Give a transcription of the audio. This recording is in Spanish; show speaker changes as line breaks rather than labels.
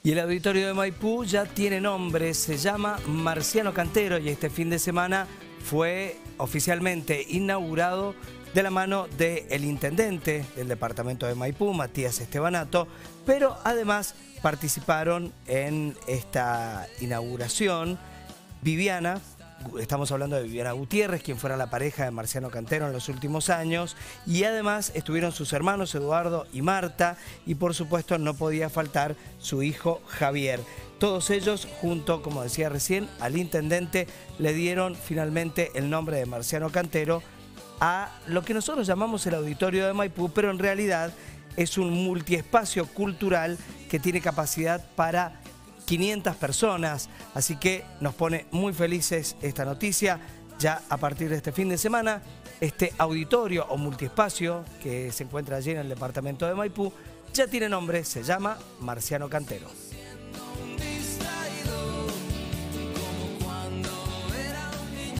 Y el auditorio de Maipú ya tiene nombre, se llama Marciano Cantero y este fin de semana fue oficialmente inaugurado de la mano del intendente del departamento de Maipú, Matías Estebanato, pero además participaron en esta inauguración Viviana. Estamos hablando de Viviana Gutiérrez, quien fuera la pareja de Marciano Cantero en los últimos años, y además estuvieron sus hermanos Eduardo y Marta, y por supuesto no podía faltar su hijo Javier. Todos ellos, junto, como decía recién, al intendente, le dieron finalmente el nombre de Marciano Cantero a lo que nosotros llamamos el auditorio de Maipú, pero en realidad es un multiespacio cultural que tiene capacidad para 500 personas, así que nos pone muy felices esta noticia. Ya a partir de este fin de semana, este auditorio o multiespacio que se encuentra allí en el departamento de Maipú ya tiene nombre, se llama Marciano Cantero.